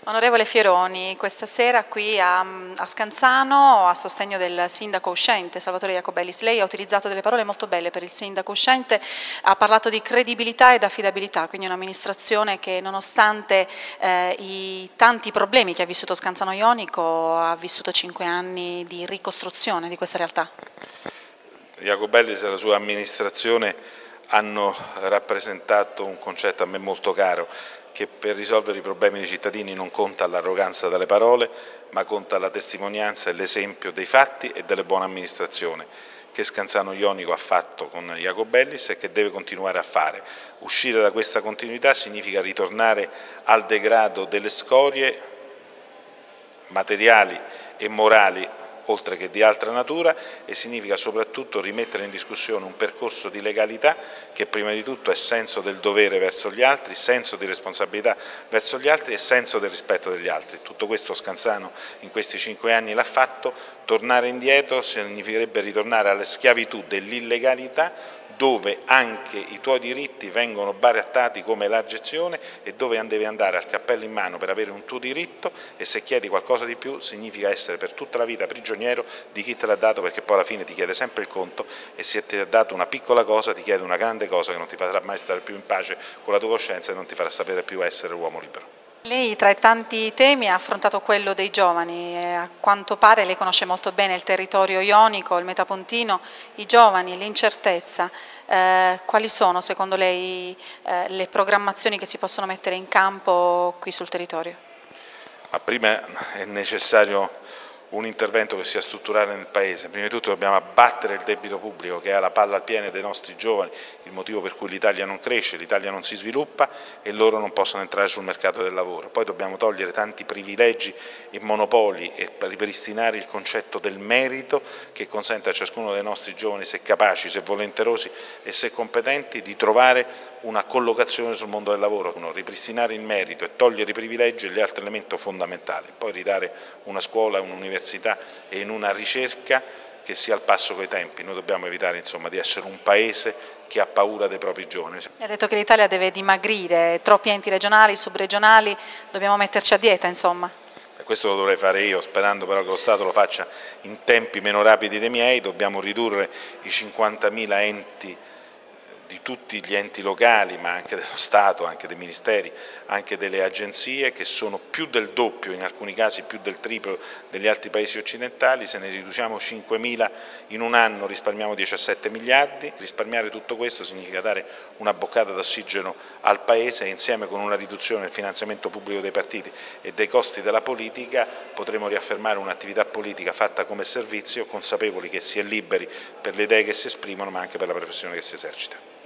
Onorevole Fieroni, questa sera qui a Scanzano, a sostegno del sindaco uscente Salvatore Jacobellis, lei ha utilizzato delle parole molto belle per il sindaco uscente, ha parlato di credibilità ed affidabilità, quindi un'amministrazione che nonostante i tanti problemi che ha vissuto Scanzano Jonico ha vissuto 5 anni di ricostruzione di questa realtà. Jacobellis e la sua amministrazione hanno rappresentato un concetto a me molto caro, che per risolvere i problemi dei cittadini non conta l'arroganza delle parole, ma conta la testimonianza e l'esempio dei fatti e delle buone amministrazioni che Scanzano Jonico ha fatto con Jacobellis e che deve continuare a fare. Uscire da questa continuità significa ritornare al degrado delle scorie materiali e morali oltre che di altra natura, e significa soprattutto rimettere in discussione un percorso di legalità che prima di tutto è senso del dovere verso gli altri, senso di responsabilità verso gli altri e senso del rispetto degli altri. Tutto questo Scanzano in questi 5 anni l'ha fatto. Tornare indietro significherebbe ritornare alla schiavitù dell'illegalità, dove anche i tuoi diritti vengono barattati come l'aggezione e dove devi andare al cappello in mano per avere un tuo diritto, e se chiedi qualcosa di più significa essere per tutta la vita prigioniero di chi te l'ha dato, perché poi alla fine ti chiede sempre il conto, e se ti ha dato una piccola cosa ti chiede una grande cosa che non ti farà mai stare più in pace con la tua coscienza e non ti farà sapere più essere uomo libero. Lei tra i tanti temi ha affrontato quello dei giovani, a quanto pare lei conosce molto bene il territorio ionico, il metapontino, i giovani, l'incertezza. Quali sono secondo lei le programmazioni che si possono mettere in campo qui sul territorio? Ma prima è necessario un intervento che sia strutturale nel Paese. Prima di tutto dobbiamo abbattere il debito pubblico che ha la palla al piede dei nostri giovani, il motivo per cui l'Italia non cresce, l'Italia non si sviluppa e loro non possono entrare sul mercato del lavoro. Poi dobbiamo togliere tanti privilegi e monopoli e ripristinare il concetto del merito, che consente a ciascuno dei nostri giovani, se capaci, se volenterosi e se competenti, di trovare una collocazione sul mondo del lavoro. Ripristinare il merito e togliere i privilegi è l'altro elemento fondamentale. Poi ridare una scuola, un'università e in una ricerca che sia al passo coi tempi. Noi dobbiamo evitare di essere un paese che ha paura dei propri giovani. Ha detto che l'Italia deve dimagrire, troppi enti regionali, subregionali, dobbiamo metterci a dieta insomma. Questo lo dovrei fare io, sperando però che lo Stato lo faccia in tempi meno rapidi dei miei. Dobbiamo ridurre i 50.000 enti di tutti gli enti locali, ma anche dello Stato, anche dei ministeri, anche delle agenzie, che sono più del doppio, in alcuni casi più del triplo degli altri paesi occidentali. Se ne riduciamo 5.000 in un anno risparmiamo 17 miliardi. Risparmiare tutto questo significa dare una boccata d'ossigeno al Paese, e insieme con una riduzione del finanziamento pubblico dei partiti e dei costi della politica potremo riaffermare un'attività politica fatta come servizio, consapevoli che si è liberi per le idee che si esprimono ma anche per la professione che si esercita.